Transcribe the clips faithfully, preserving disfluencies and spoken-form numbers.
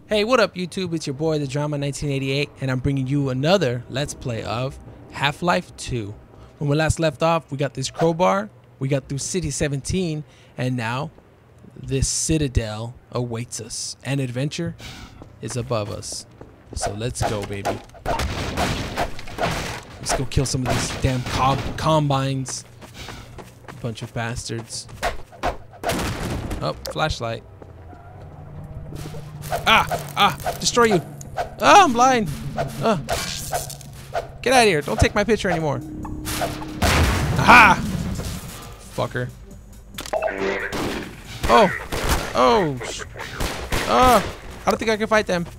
Hey, what up YouTube? It's your boy The Drama nineteen eighty-eight, and I'm bringing you another Let's Play of Half-Life two. When we last left off, we got this crowbar, we got through City seventeen, and now this citadel awaits us, and adventure is above us. So let's go, baby. Let's go kill some of these damn cob combines. Bunch of bastards. Oh, flashlight. Ah! Ah! Destroy you! Ah, I'm blind! Ah. Get out of here! Don't take my picture anymore! Aha! Fucker. Oh! Oh! Oh! I don't think I can fight them.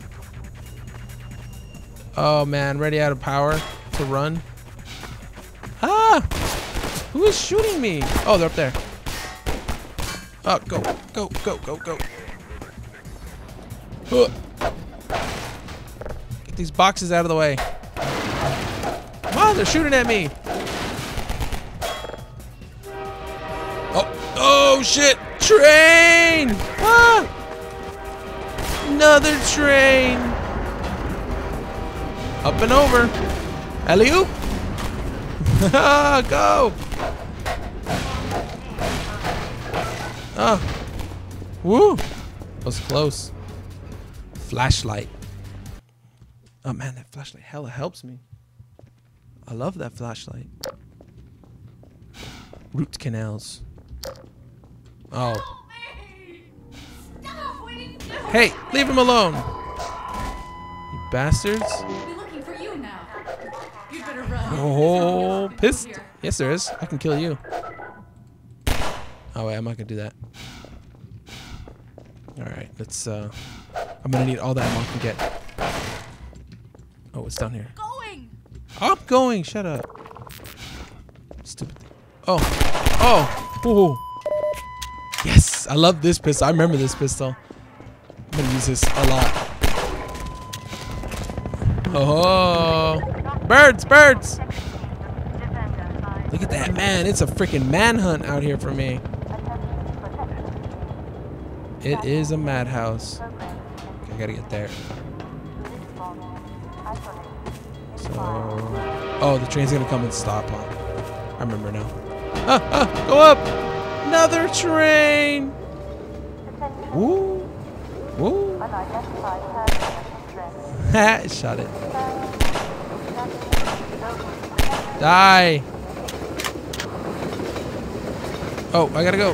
Oh man, ready out of power to run. Ah! Who is shooting me? Oh, they're up there. Oh, go, go, go, go, go. Uh. Get these boxes out of the way. Come on, they're shooting at me. Oh, oh shit! Train! Ah! Another train. Up and over. Alley-oop. Go! Oh. Woo! That was close. Flashlight. Oh man, that flashlight hella helps me. I love that flashlight. Root canals. Oh. Hey, leave him alone. You bastards. We're looking for you now. You better run. Oh, pissed. Yes, there is. I can kill you. Oh wait, I'm not gonna do that. All right, let's. Uh, I'm gonna need all that ammo I can get. Oh, it's down here. Going. I'm going. Shut up. Stupid thing. Oh, oh, ooh. Yes, I love this pistol. I remember this pistol. I'm gonna use this a lot. Oh, birds, birds. Look at that, man. It's a freaking manhunt out here for me. It is a madhouse. Okay, I gotta get there. So, oh, the train's gonna come and stop, huh? I remember now. Ah, ah, go up! Another train! Woo! Woo! Ha! Shot it. Die! Oh, I gotta go.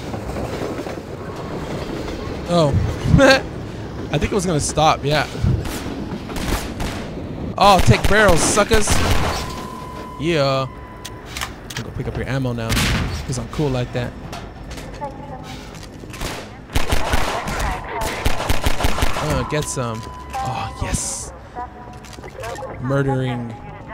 Oh. I think it was gonna stop, yeah. Oh, take barrels, suckers. Yeah. I'm gonna pick up your ammo now, because I'm cool like that. Uh, get some. Oh, yes. Murdering.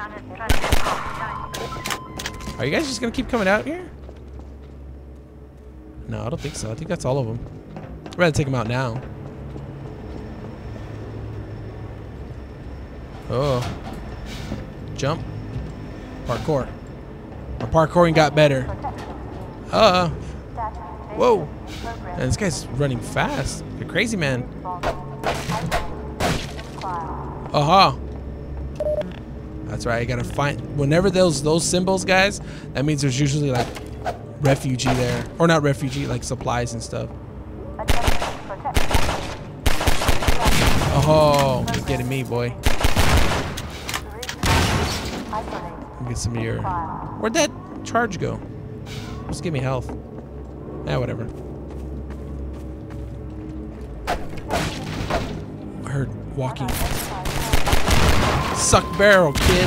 Are you guys just gonna keep coming out here? No, I don't think so. I think that's all of them. I'd rather take them out now. Oh. Jump. Parkour. My parkouring got better. Uh. Whoa. Man, this guy's running fast. You're crazy, man. Aha. That's right. You gotta find. Whenever those those symbols, guys, that means there's usually like refugee there, or not refugee, like supplies and stuff. Oh, you're getting me, boy. Get some of your. Where'd that charge go? Just give me health. Yeah, whatever. I heard walking. Suck barrel, kid.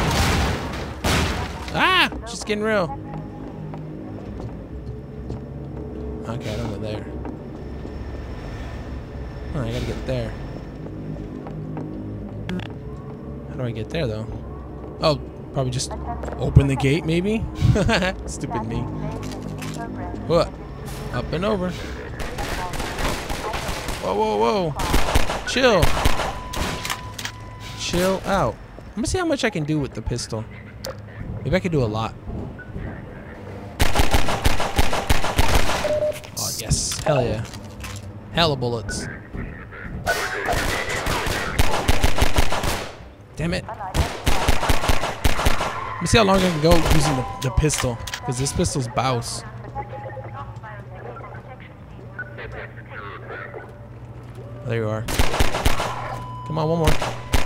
Ah, just getting real. Okay, I don't go there. Oh, I gotta get there. How do I get there, though? Oh, probably just open the gate, maybe? Stupid me. What? Up and over. Whoa, whoa, whoa. Chill. Chill out. I'm gonna see how much I can do with the pistol. Maybe I can do a lot. Oh, yes. Hell yeah. Hella bullets. Damn it. Let me see how long I can go using the, the pistol. Because this pistol's bouse. There you are. Come on, one more.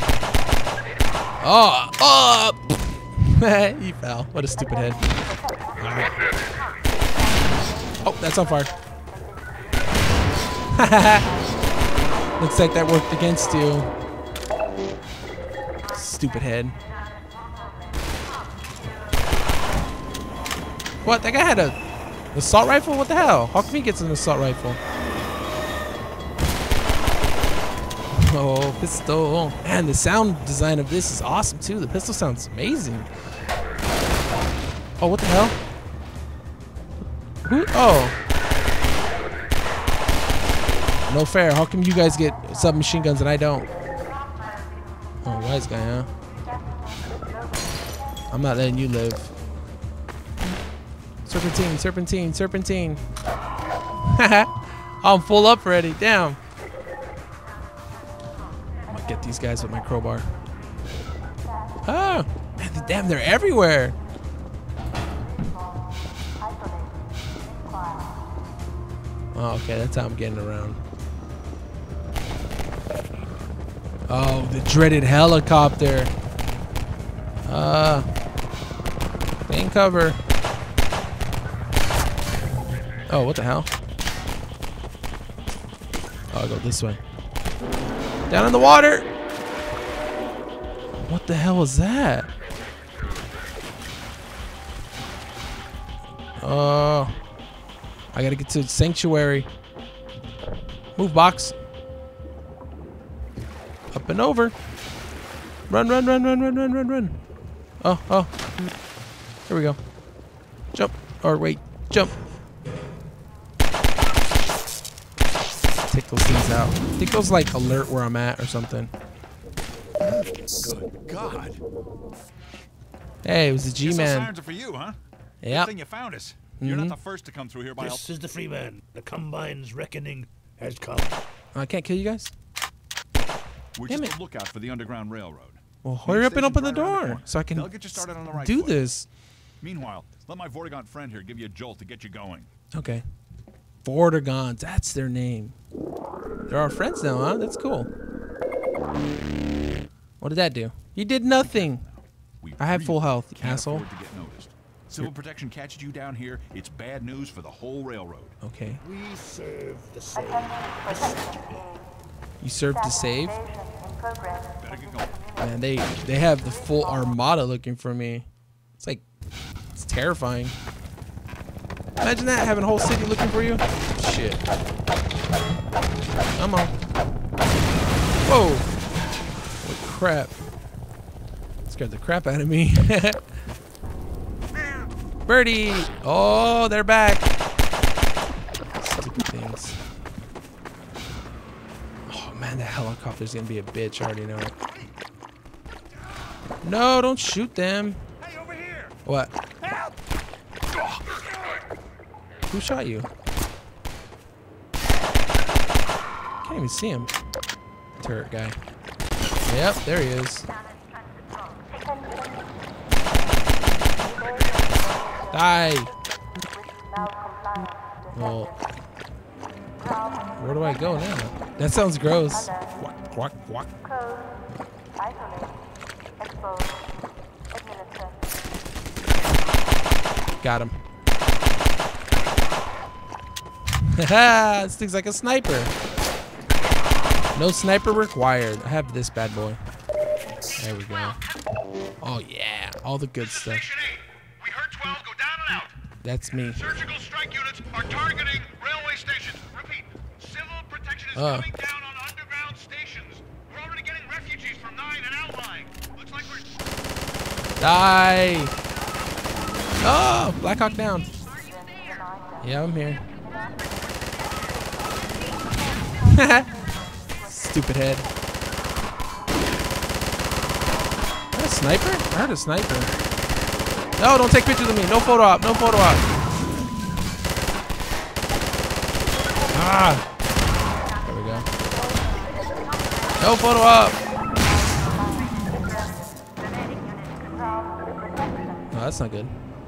Oh! Oh! He fell. What a stupid head. Right. Oh, that's on fire. Looks like that worked against you. Stupid head. What? That guy had a assault rifle? What the hell? How come he gets an assault rifle? Oh, pistol. Man, the sound design of this is awesome too. The pistol sounds amazing. Oh, what the hell? Who? Oh. No fair. How come you guys get submachine guns and I don't? Oh, wise guy, huh? I'm not letting you live. Serpentine, serpentine, serpentine. I'm full up already. Damn. I'm gonna get these guys with my crowbar. Oh, man, damn, they're everywhere. Oh, okay, that's how I'm getting around. Oh, the dreaded helicopter. Uh, main cover. Oh, what the hell? Oh, I'll go this way. Down in the water. What the hell was that? Oh, I gotta get to the sanctuary. Move, box. Up and over. Run, run, run, run, run, run, run, run. Oh, oh. Here we go. Jump. Or wait, jump. Take those things out. I think those like alert where I'm at or something. Good God. Hey, it was the G-Man. Those sirens are for you, huh? Yep. Good thing you found us. You're Mm-hmm. not the first to come through here by This is the Freeman. The Combine's reckoning has come. I can't kill you guys. We're Damn just it. a lookout for the Underground Railroad. Well, hurry up and open the Station's right around the door corner. so I can They'll get you started on the right do foot. this. Meanwhile, let my Vortigaunt friend here give you a jolt to get you going. Okay. Vortigaunt, that's their name. They're our friends now, huh? That's cool. What did that do? You did nothing. We I have really full health, can't asshole. afford to get noticed. Civil protection catches you down here, it's bad news for the whole railroad. Okay. We serve the same. You served to save? Better get going. Man, they they have the full armada looking for me. It's like, it's terrifying. Imagine that, having a whole city looking for you. Shit. Come on. Whoa. What crap. Scared the crap out of me. Birdie. Oh, they're back. Stupid things. Oh man, that helicopter's gonna be a bitch. I already know it. No, don't shoot them. Hey, over here! What? Help! Who shot you? Can't even see him. Turret guy. Yep, there he is. Die! Well, where do I go now? That sounds gross. Quack, quack, quack. Got him. Haha, this thing's like a sniper. No sniper required. I have this bad boy. There we go. Oh yeah, all the good stuff. Station eight. We heard twelve go down and out. That's me. Surgical strike units are targeting railway stations. Repeat, civil protection is Uh. coming down on underground stations. We're already getting refugees from nine and outlying. Looks like we're... Die! Oh, Black Hawk down. Yeah, I'm here. Stupid head. Is that a sniper? I heard a sniper. No, don't take pictures of me. No photo op. No photo op. Ah. There we go. No photo op. that's not good.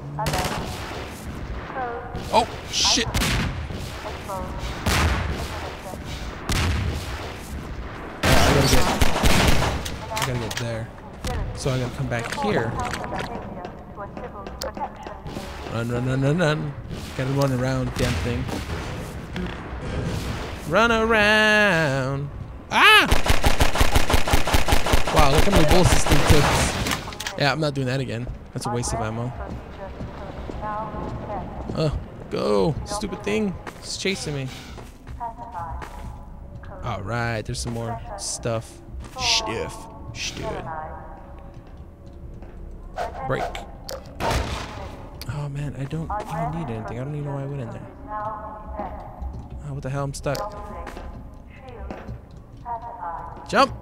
Oh, shit. Yeah, I gotta get, I gotta get there. So I gotta come back here. Run, run, run, run, run. Gotta run around, damn thing. Run around. Ah! Wow, look how many bullets this thing took. Yeah, I'm not doing that again. That's a waste of ammo. Oh, go. Stupid thing. It's chasing me. Alright, there's some more stuff. Stiff. Stupid. Break. Oh man, I don't even need anything. I don't even know why I went in there. Oh, what the hell? I'm stuck. Jump!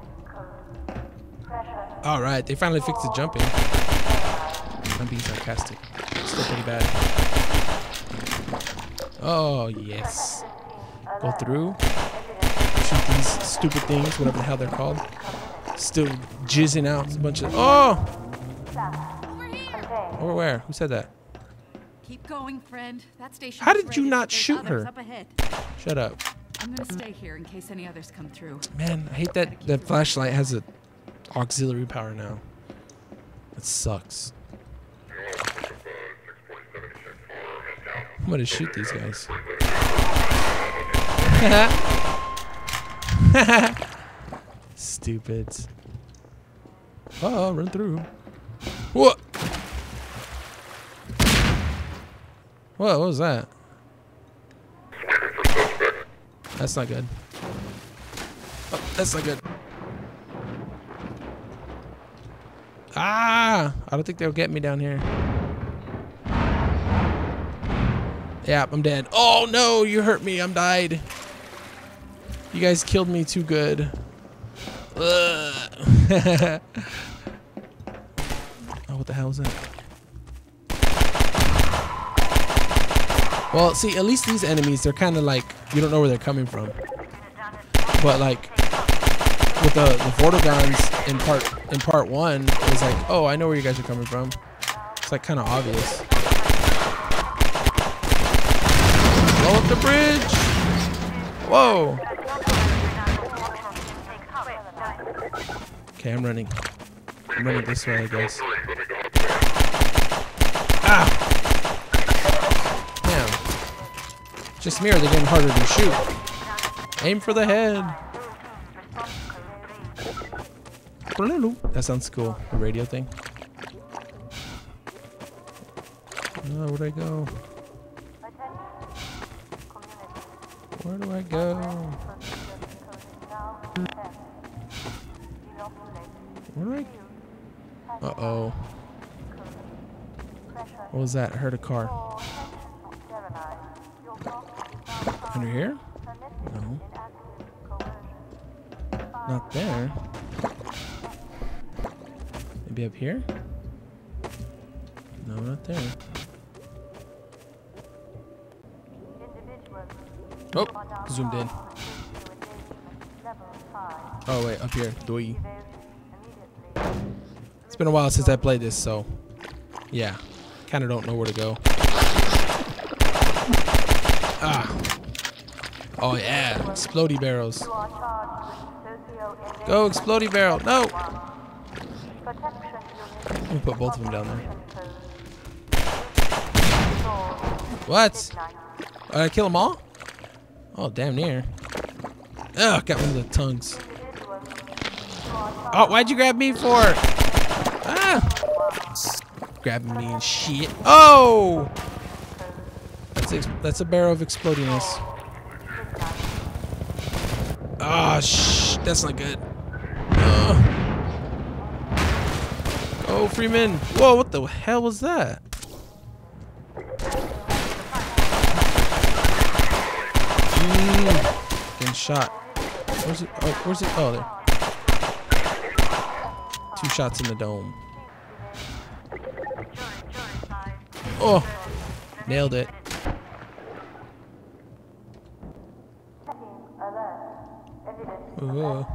Alright, they finally fixed the jumping. I'm being sarcastic. Still pretty bad. Oh, yes. Go through. Shoot these stupid things, whatever the hell they're called. Still jizzing out a bunch of... Oh! Over where? Who said that? Keep going, friend. That station. How is did you ready, not but there's shoot others her? Up ahead. Shut up. I'm gonna stay here in case any others come through. Man, I hate that that flashlight has a auxiliary power now. That sucks. I'm gonna shoot these guys. Stupids. Oh, run through. What? What? What was that? That's not good. Oh, that's not good. Ah! I don't think they'll get me down here. Yeah, I'm dead. Oh no, you hurt me. I'm died. You guys killed me too good. Ugh. Oh, what the hell is that? Well, see, at least these enemies, they're kind of like, you don't know where they're coming from. But like, with the, the Vortigons in part in part one, it was like, oh, I know where you guys are coming from. It's like kind of obvious. Blow up the bridge! Whoa! Okay, I'm running. I'm running this way, I guess. Ah! Damn. Just me, or they're getting harder to shoot. Aim for the head. That sounds cool. The radio thing. Oh, where'd I go? Where do I go? Where do I? Uh oh. What was that? I heard a car. Under here? No. Not there. Maybe up here? No, not there. Oh, zoomed in. Oh wait, up here. Doi. It's been a while since I played this, so yeah, kind of don't know where to go. Ah. Oh yeah, explodey barrels. Go explodey barrel. No. Let me put both of them down there. What? Did I kill them all? Oh, damn near. Ugh, got one of the tongues. Oh, why'd you grab me for? Ah! Grabbing me and shit. Oh! That's a, that's a barrel of explodiness. Ah, oh, shh. That's not good. Ugh. Oh, Freeman. Whoa, what the hell was that? Mm, getting shot. Where's it? Oh, where's it? Oh, there. Two shots in the dome. Oh, nailed it. Ooh.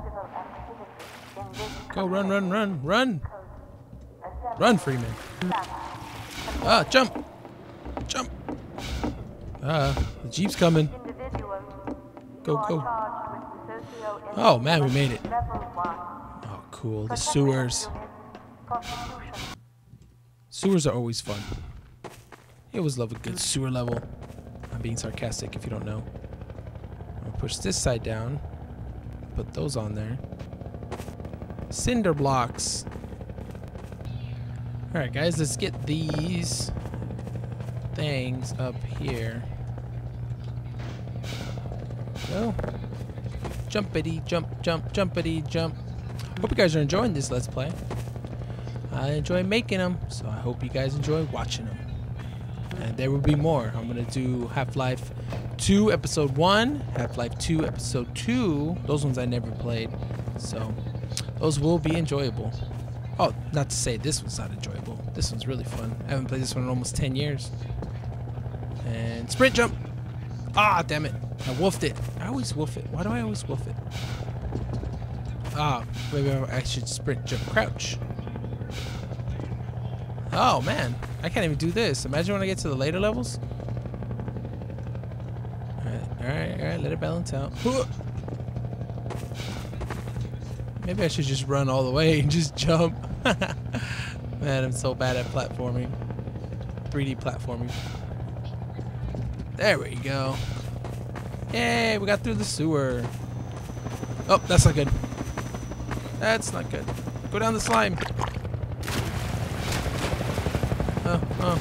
Go, run, run, run, run. Run, Freeman. Ah, jump! Jump! Ah, the Jeep's coming. Go, go. Oh, man, we made it. Oh, cool. The sewers. Sewers are always fun. You always love a good sewer level. I'm being sarcastic if you don't know. I'm gonna push this side down. Put those on there. Cinder blocks. Alright guys, let's get these things up here. Go. Jumpity jump jump jumpity jump. Hope you guys are enjoying this Let's Play. I enjoy making them, so I hope you guys enjoy watching them. And there will be more. I'm gonna do Half-Life two Episode one, Half-Life two Episode two. Those ones I never played, so those will be enjoyable. Oh, not to say this one's not enjoyable. This one's really fun. I haven't played this one in almost ten years. And sprint jump. Ah, damn it. I wolfed it. I always wolf it. Why do I always wolf it? Ah, maybe I should sprint jump crouch. Oh, man. I can't even do this. Imagine when I get to the later levels. Alright, alright, alright. Let it balance out. Maybe I should just run all the way and just jump. Man, I'm so bad at platforming. three D platforming. There we go. Yay, we got through the sewer. Oh, that's not good. That's not good. Go down the slime. Oh, oh.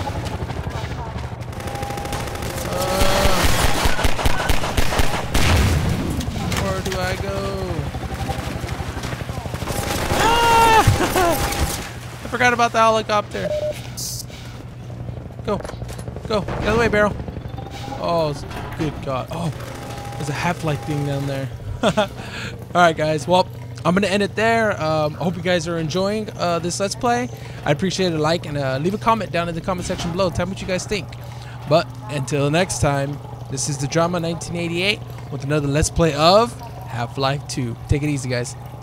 Uh, where do I go? I forgot about the helicopter. Go. Go. Get out of the way, Barrel. Oh, good God. Oh, there's a Half-Life thing down there. Alright, guys. Well, I'm going to end it there. Um, I hope you guys are enjoying uh, this Let's Play. I appreciate a like and uh, leave a comment down in the comment section below. Tell me what you guys think. But until next time, this is the Drama nineteen eighty-eight with another Let's Play of Half-Life two. Take it easy, guys.